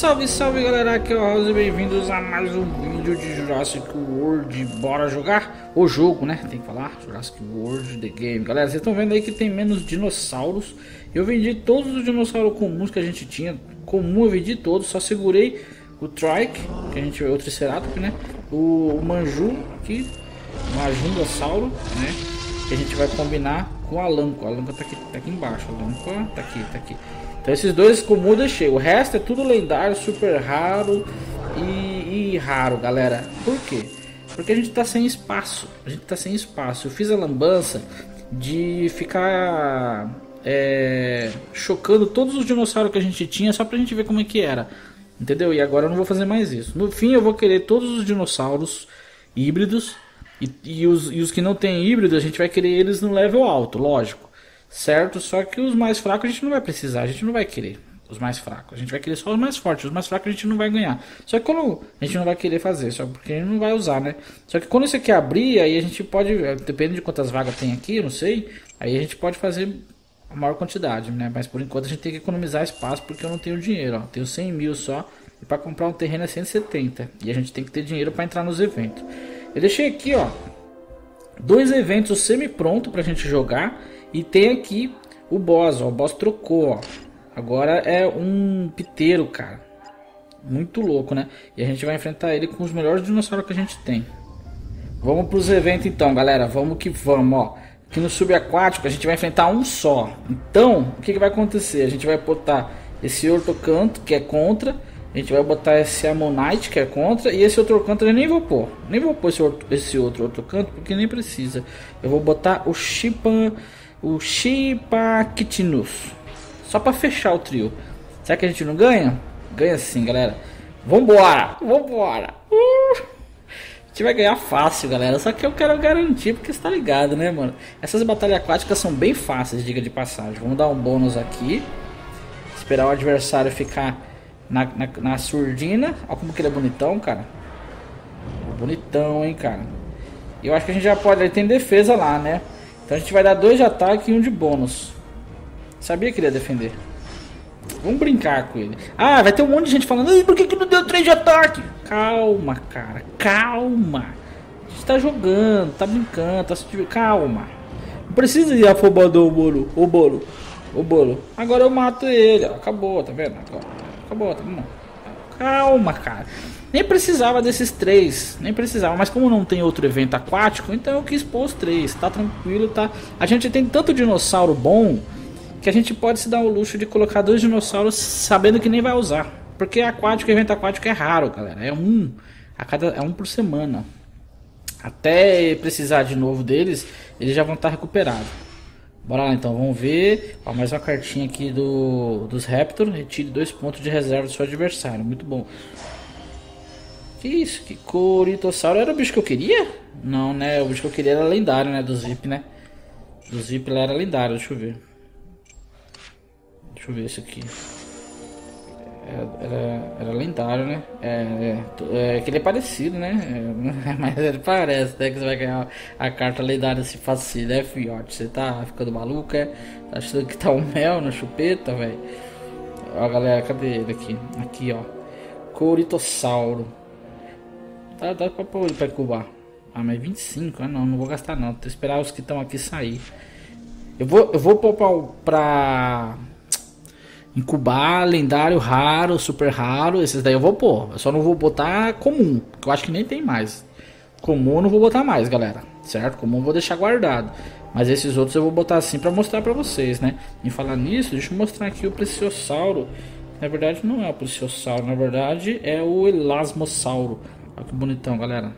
Salve, salve galera, aqui é o House e bem-vindos a mais um vídeo de Jurassic World. Bora jogar o jogo, né? Tem que falar Jurassic World The Game. Galera, vocês estão vendo aí que tem menos dinossauros. Eu vendi todos os dinossauros comuns que a gente tinha. Comum eu vendi todos, só segurei o Trike, que a gente, o Triceratops, né? O Manju aqui, o Majungasauro, né? Que a gente vai combinar com a Lanco. A Lanco tá aqui embaixo, a Lanco tá aqui. Então esses dois comuns eu deixei. O resto é tudo lendário, super raro e raro, galera. Por quê? Porque a gente tá sem espaço. Eu fiz a lambança de ficar chocando todos os dinossauros que a gente tinha só pra gente ver como é que era. Entendeu? E agora eu não vou fazer mais isso. No fim eu vou querer todos os dinossauros híbridos. E os que não tem híbrido a gente vai querer eles no level alto, lógico. Certo? Só que os mais fracos a gente não vai precisar, a gente não vai querer os mais fracos, a gente vai querer só os mais fortes. Os mais fracos a gente não vai ganhar. Só que quando a gente não vai querer fazer, só porque a gente não vai usar, né? Só que quando isso aqui abrir, aí a gente pode, depende de quantas vagas tem aqui, eu não sei. Aí a gente pode fazer a maior quantidade, né? Mas por enquanto a gente tem que economizar espaço porque eu não tenho dinheiro, ó. Tenho 100 mil só. E para comprar um terreno é 170. E a gente tem que ter dinheiro para entrar nos eventos. Eu deixei aqui, ó, 2 eventos semi-pronto pra gente jogar. E tem aqui o boss, ó. O boss trocou, ó. Agora é um piteiro, cara. Muito louco, né? E a gente vai enfrentar ele com os melhores dinossauros que a gente tem. Vamos pros eventos então, galera. Vamos que vamos, ó. Aqui no subaquático a gente vai enfrentar um só. Então, o que vai acontecer? A gente vai botar esse Ortocanto, que é contra. A gente vai botar esse Ammonite, que é contra. E esse outro canto eu nem vou pôr. Nem vou pôr esse outro canto, porque nem precisa. Eu vou botar o Shipakitinus. Só pra fechar o trio. Será que a gente não ganha? Ganha sim, galera. Vambora! A gente vai ganhar fácil, galera. Só que eu quero garantir, porque você tá ligado, né, mano? Essas batalhas aquáticas são bem fáceis, diga de passagem. Vamos dar um bônus aqui. Esperar o adversário ficar na surdina. Olha como que ele é bonitão, cara. Bonitão, hein, cara. Eu acho que a gente já pode... Ele tem defesa lá, né? Então a gente vai dar 2 de ataque e 1 de bônus. Sabia que ele ia defender. Vamos brincar com ele. Ah, vai ter um monte de gente falando: por que não deu 3 de ataque? Calma, cara. Calma. A gente tá jogando, tá brincando, tá se divertindo. Calma. Não precisa ir afobador o bolo. Agora eu mato ele. Ó. Acabou, tá vendo? Acabou, tá bom. Calma, cara. Nem precisava desses 3, nem precisava, mas como não tem outro evento aquático, então eu quis pôr os 3, tá tranquilo, tá? A gente tem tanto dinossauro bom que a gente pode se dar o luxo de colocar 2 dinossauros sabendo que nem vai usar. Porque evento aquático é raro, galera, é um por semana. Até precisar de novo deles, eles já vão estar recuperados. Bora lá então, vamos ver. Ó, mais uma cartinha aqui dos Raptor. Retire 2 pontos de reserva do seu adversário, muito bom. Que isso? Que Coritossauro era o bicho que eu queria? Não, né? O bicho que eu queria era lendário, né? Do Zip, né? Do Zip lá era lendário, deixa eu ver. Deixa eu ver isso aqui. Era lendário, né? Que ele é parecido, né? Mas ele parece, né? Que você vai ganhar a carta lendária se fácil, né, fiote? Você tá ficando maluco, é? Tá achando que tá um mel na chupeta, velho? Ó, galera, cadê ele aqui? Aqui, ó. Coritossauro. Dá pra pôr ele pra incubar. Ah, mas 25? Ah, não vou gastar não. Vou esperar os que estão aqui sair. Eu vou pôr pra incubar lendário, raro, super raro. Esses daí eu vou pôr. Eu só não vou botar comum, que eu acho que nem tem mais. Comum eu não vou botar mais, galera. Certo? Comum eu vou deixar guardado. Mas esses outros eu vou botar assim pra mostrar pra vocês, né? Em falar nisso, deixa eu mostrar aqui o Plesiosauro. Na verdade não é o Plesiosauro, na verdade é o Elasmossauro. Olha que bonitão, galera.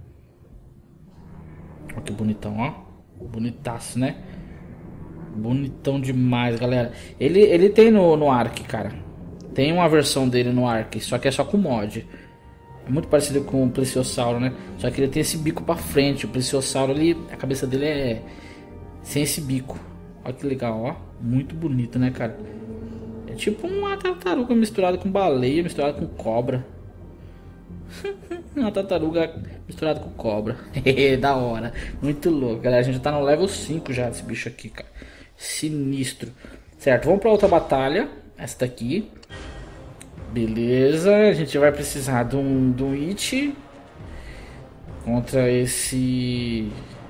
Olha que bonitão, ó. Bonitaço, né? Bonitão demais, galera. Ele tem no Ark, cara. Tem uma versão dele no Ark, só que é só com mod. É muito parecido com o Plesiosauro, né? Só que ele tem esse bico pra frente. O Plesiosauro ali, a cabeça dele é sem esse bico. Olha que legal, ó. Muito bonito, né, cara? É tipo uma tartaruga misturada com baleia, misturada com cobra. Uma tartaruga misturada com cobra. Da hora. Muito louco, galera. A gente já tá no level 5 já desse bicho aqui, cara. Sinistro. Certo, vamos pra outra batalha. Essa daqui. Beleza, a gente vai precisar de um It contra esse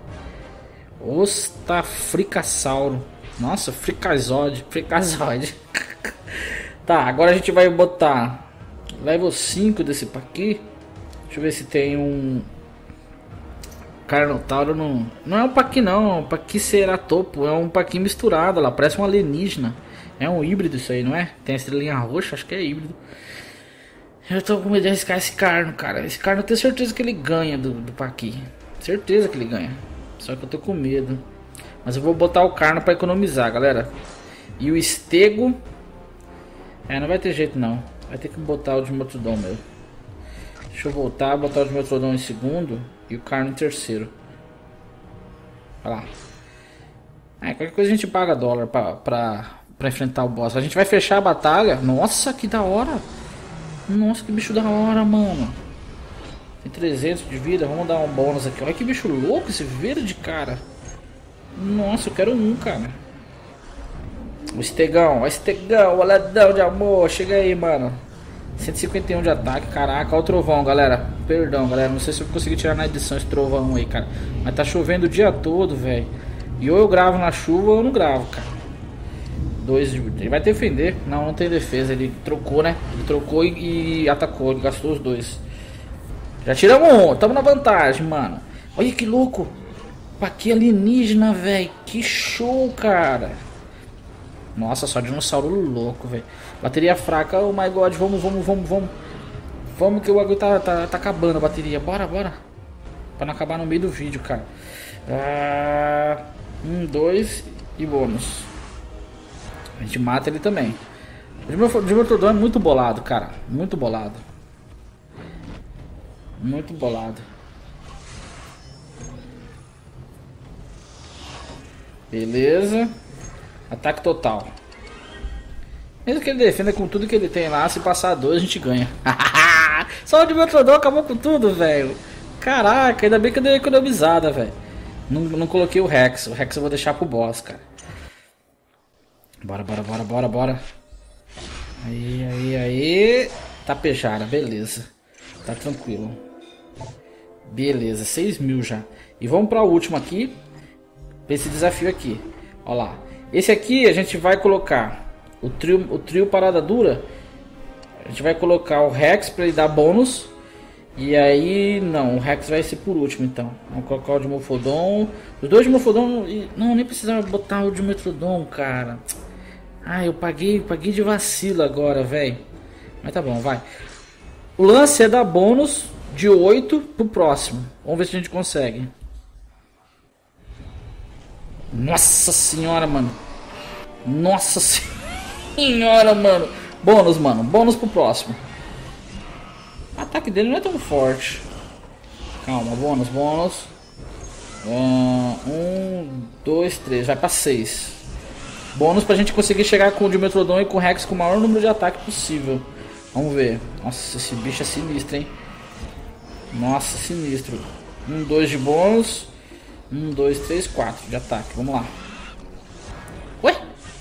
Ostafricassauro. Nossa, Fricazode. Tá, agora a gente vai botar level 5 desse paqui. Deixa eu ver se tem um Carnotauro. Não é um paqui não, é um Paquiceratopo. É um paqui misturado lá, parece um alienígena. É um híbrido isso aí, não é? Tem a estrelinha roxa, acho que é híbrido. Eu tô com medo de arriscar esse Carno, cara. Esse Carno eu tenho certeza que ele ganha do paqui. Certeza que ele ganha. Só que eu tô com medo. Mas eu vou botar o Carno pra economizar, galera. E o Estego... não vai ter jeito não. Vai ter que botar o Dimortodon mesmo. Deixa eu voltar, botar o Dimortodon em segundo e o Carno em terceiro. Olha lá. Qualquer coisa a gente paga dólar pra enfrentar o boss. A gente vai fechar a batalha. Nossa, que da hora. Nossa, que bicho da hora, mano. Tem 300 de vida. Vamos dar um bônus aqui. Olha que bicho louco esse verde, cara. Nossa, eu quero um, cara. O Estegão, o ladrão de amor. Chega aí, mano. 151 de ataque, caraca. Olha o trovão, galera. Perdão, galera. Não sei se eu consegui tirar na edição esse trovão aí, cara. Mas tá chovendo o dia todo, velho. E ou eu gravo na chuva ou eu não gravo, cara. Ele vai defender. Não tem defesa. Ele trocou, né? Ele trocou e atacou. Ele gastou os dois. Já tiramos um. Tamo na vantagem, mano. Olha que louco. Paqui alienígena, velho. Que show, cara. Nossa, só dinossauro louco, velho. Bateria fraca. Oh my god. Vamos. Vamos que o bagulho tá acabando a bateria. Bora. Pra não acabar no meio do vídeo, cara. 1, 2 e bônus. A gente mata ele também. O Dimortodon é muito bolado, cara. Muito bolado. Beleza. Ataque total. Mesmo que ele defenda com tudo que ele tem lá, se passar 2 a gente ganha. Só o Dimortodon acabou com tudo, velho. Caraca, ainda bem que eu dei economizada, velho. Não coloquei o Rex. O Rex eu vou deixar pro boss, cara. Bora. Aí. Tapejara, beleza. Tá tranquilo. Beleza, 6.000 já. E vamos pra última aqui. Pra esse desafio aqui. Ó lá. Esse aqui a gente vai colocar o trio parada dura. A gente vai colocar o Rex pra ele dar bônus. E aí, não, o Rex vai ser por último então. Vamos colocar o Dimorphodon. Os dois Dimorphodon. Não, nem precisava botar o Dimorphodon, cara. Eu paguei de vacilo agora, velho. Mas tá bom, vai. O lance é dar bônus de 8 pro próximo. Vamos ver se a gente consegue. Nossa senhora, mano. Bônus, mano. Bônus pro próximo. O ataque dele não é tão forte. Calma, bônus. 1, 2, 3. Vai pra 6. Bônus pra gente conseguir chegar com o Dimorphodon e com o Rex com o maior número de ataque possível. Vamos ver. Nossa, esse bicho é sinistro, hein? Nossa, sinistro. 1, 2 de bônus. 1, 2, 3, 4 de ataque. Vamos lá. Ué?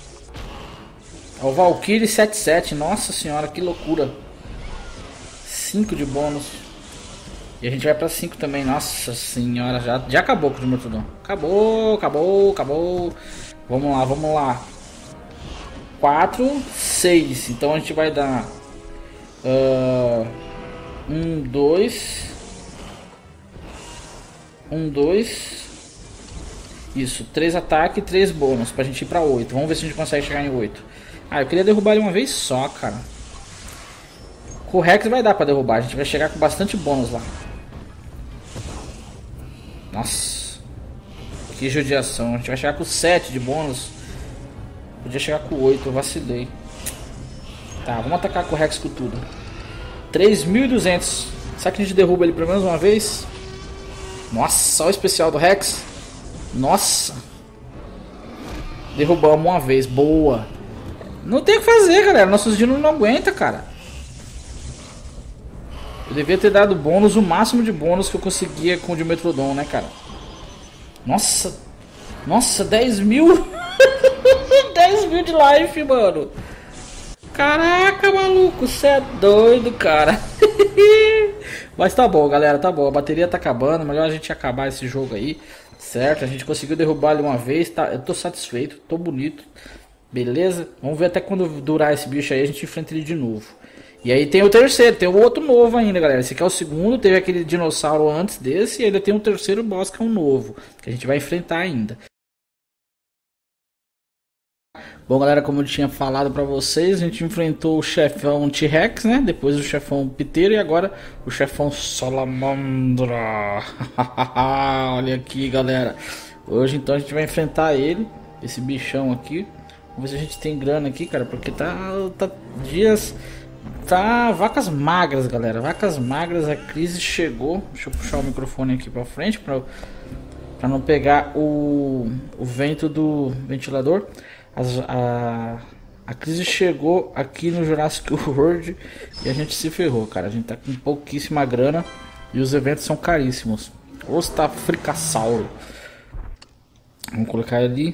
É o Valkyrie 7-7. Nossa senhora, que loucura. 5 de bônus. E a gente vai pra 5 também. Nossa senhora, já acabou com o Dimorphodon. Acabou. Vamos lá. 4, 6. Então a gente vai dar 1, 2. Isso, 3 ataques e 3 bônus pra gente ir pra 8. Vamos ver se a gente consegue chegar em 8. Eu queria derrubar ele uma vez só, cara. Com o Rex vai dar pra derrubar. A gente vai chegar com bastante bônus lá. Nossa. Que judiação. A gente vai chegar com 7 de bônus. Podia chegar com 8, eu vacilei. Tá, vamos atacar com o Rex com tudo. 3.200. Será que a gente derruba ele pelo menos uma vez? Nossa, olha o especial do Rex. Nossa. Derrubamos uma vez, boa. Não tem o que fazer, galera. Nossos dinos não aguentam, cara. Eu devia ter dado bônus, o máximo de bônus que eu conseguia com o Dimorphodon, né, cara? Nossa, 10.000. 10.000 de life, mano. Caraca, maluco, você é doido, cara. Mas tá bom, galera, tá bom. A bateria tá acabando, melhor a gente acabar esse jogo aí, certo? A gente conseguiu derrubar ele uma vez, tá? Eu tô satisfeito, tô bonito. Beleza? Vamos ver até quando durar esse bicho aí, a gente enfrenta ele de novo. E aí tem o terceiro, tem o outro novo ainda, galera. Esse aqui é o segundo, teve aquele dinossauro antes desse, e ainda tem um terceiro boss que é um novo, que a gente vai enfrentar ainda. Bom, galera, como eu tinha falado pra vocês, a gente enfrentou o chefão T-Rex, né? Depois o chefão Piteiro e agora o chefão Salamandra. Olha aqui, galera. Hoje então a gente vai enfrentar ele, esse bichão aqui. Vamos ver se a gente tem grana aqui, cara, porque tá dias... Tá vacas magras, galera. Vacas magras, a crise chegou. Deixa eu puxar o microfone aqui pra frente pra não pegar o vento do ventilador. A crise chegou aqui no Jurassic World e a gente se ferrou, cara. A gente tá com pouquíssima grana e os eventos são caríssimos. Ostafricassauro. Vamos colocar ali.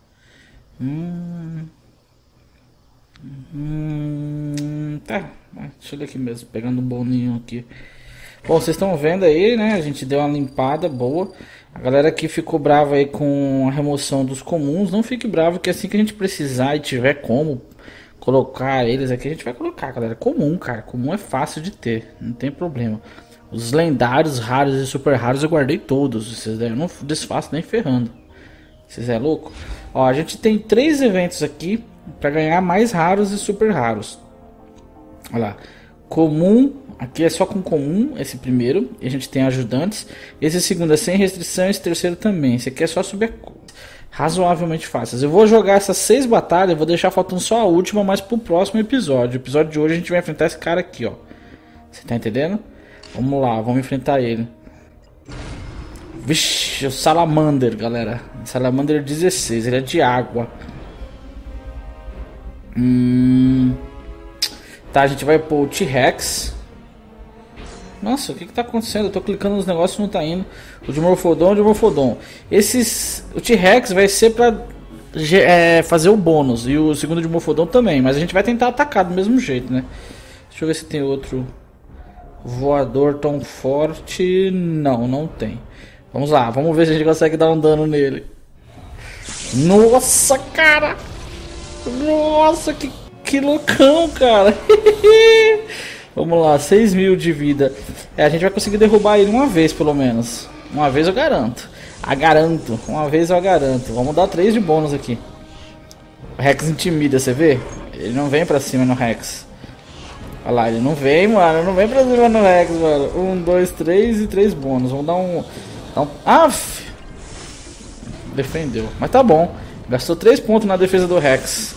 Tá, deixa ele aqui mesmo, pegando um boninho aqui. Bom, vocês estão vendo aí, né? A gente deu uma limpada boa. A galera aqui ficou brava aí com a remoção dos comuns. Não fique bravo, que assim que a gente precisar e tiver como colocar eles aqui, a gente vai colocar, galera. Comum, cara. Comum é fácil de ter, não tem problema. Os lendários, raros e super raros eu guardei todos. Vocês eu não desfaço nem ferrando. Vocês é louco? Ó, a gente tem 3 eventos aqui para ganhar mais raros e super raros. Olha lá. Comum, aqui é só com comum, esse primeiro. E a gente tem ajudantes. Esse segundo é sem restrição, esse terceiro também. Esse aqui é só subir razoavelmente fáceis. Eu vou jogar essas 6 batalhas, vou deixar faltando só a última, mas pro próximo episódio. O episódio de hoje a gente vai enfrentar esse cara aqui, ó. Você tá entendendo? Vamos lá, vamos enfrentar ele. Vixe, o Salamander, galera. Salamander 16, ele é de água. Tá, a gente vai pôr o T-Rex. Nossa, o que tá acontecendo? Eu tô clicando nos negócios e não tá indo. O Dimorphodon, o Dimorphodon. O T-Rex vai ser pra fazer o bônus. E o segundo Dimorphodon também. Mas a gente vai tentar atacar do mesmo jeito, né? Deixa eu ver se tem outro voador tão forte. Não, não tem. Vamos lá, vamos ver se a gente consegue dar um dano nele. Nossa, cara! Nossa, que loucão, cara! Vamos lá, 6 mil de vida. A gente vai conseguir derrubar ele uma vez, pelo menos. Uma vez eu garanto. Uma vez eu garanto. Vamos dar 3 de bônus aqui. O Rex intimida, você vê? Ele não vem pra cima no Rex. Olha lá, ele não vem, mano. Não vem pra cima no Rex, mano. 1, 2, 3 e 3 bônus. Vamos dar um... Aff! Defendeu. Mas tá bom. Gastou 3 pontos na defesa do Rex.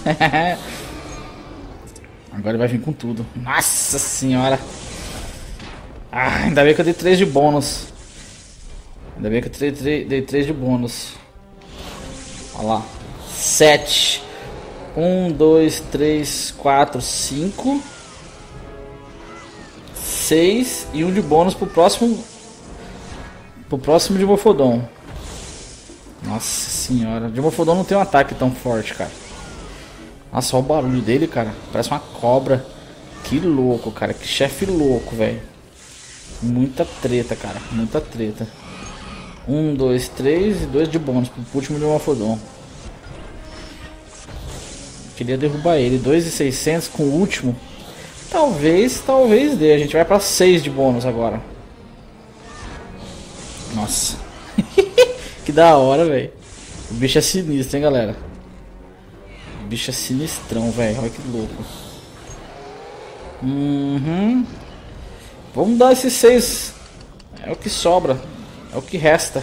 Agora ele vai vir com tudo. Nossa senhora. Ainda bem que eu dei 3 de bônus. Ainda bem que eu dei 3 de bônus. Olha lá. 7. 1, 2, 3, 4, 5. 6. E 1 de bônus pro próximo. Pro próximo Dimorphodon. Nossa senhora. O Dimorphodon não tem um ataque tão forte, cara. Nossa, olha o barulho dele, cara. Parece uma cobra. Que louco, cara. Que chefe louco, velho. Muita treta, cara. Muita treta. 1, 2, 3 e 2 de bônus pro último Dimorphodon. Queria derrubar ele. 2.600 com o último. Talvez dê. A gente vai pra 6 de bônus agora. Nossa. Que da hora, velho. O bicho é sinistro, hein, galera. O bicho é sinistrão, velho. Olha que louco. Vamos dar esses 6. É o que sobra. É o que resta.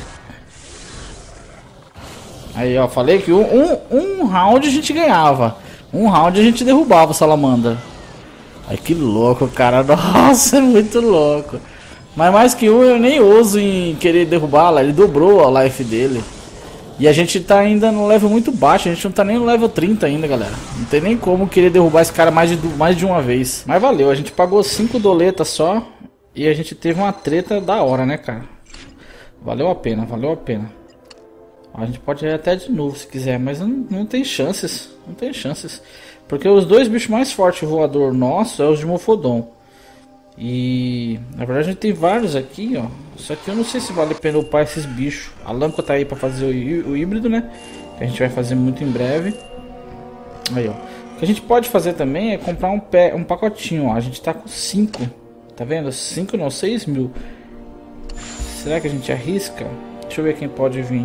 Aí, ó. Falei que um round a gente ganhava. Um round a gente derrubava o Salamander. Ai, que louco, cara. Nossa, é muito louco. Mas mais que eu nem ouso em querer derrubá-la. Ele dobrou a life dele. E a gente tá ainda no level muito baixo. A gente não tá nem no level 30 ainda, galera. Não tem nem como querer derrubar esse cara mais de uma vez. Mas valeu, a gente pagou 5 doletas só. E a gente teve uma treta da hora, né, cara? Valeu a pena, valeu a pena. A gente pode ir até de novo se quiser, mas não tem chances. Não tem chances. Porque os dois bichos mais fortes voador nosso é os de Mofodon. E na verdade a gente tem vários aqui, ó. Só que eu não sei se vale a pena upar esses bichos. A Lamco tá aí pra fazer o híbrido, né? Que a gente vai fazer muito em breve. Aí, ó. O que a gente pode fazer também é comprar um pacotinho, ó. A gente tá com 5. Tá vendo? 5 não, 6 mil. Será que a gente arrisca? Deixa eu ver quem pode vir.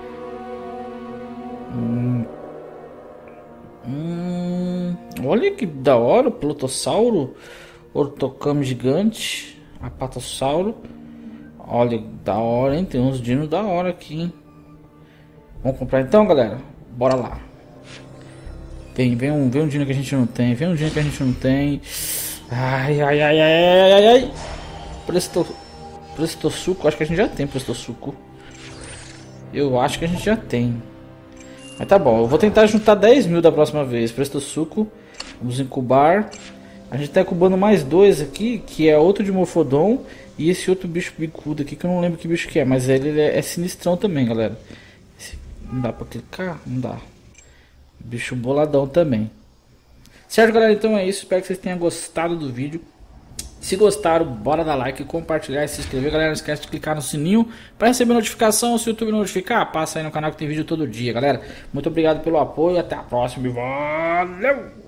Olha que da hora o Plutossauro, Ortocamo gigante, Apatossauro. Olha, da hora, hein? Tem uns dinos da hora aqui, hein? Vamos comprar então, galera? Bora lá. Vem um dino que a gente não tem. Vem um dino que a gente não tem. Ai, ai, ai, ai, ai, ai. Prestosuco, acho que a gente já tem Prestosuco. Eu acho que a gente já tem. Mas tá bom, eu vou tentar juntar 10 mil da próxima vez. Prestosuco, vamos incubar. A gente tá incubando mais dois aqui, que é outro de Morphodon. E esse outro bicho bicudo aqui, que eu não lembro que bicho que é. Mas ele é sinistrão também, galera. Não dá pra clicar? Não dá. Bicho boladão também. Certo, galera? Então é isso. Espero que vocês tenham gostado do vídeo. Se gostaram, bora dar like, compartilhar e se inscrever. Galera, não esquece de clicar no sininho para receber notificação. Se o YouTube notificar, passa aí no canal que tem vídeo todo dia, galera. Muito obrigado pelo apoio. Até a próxima e valeu!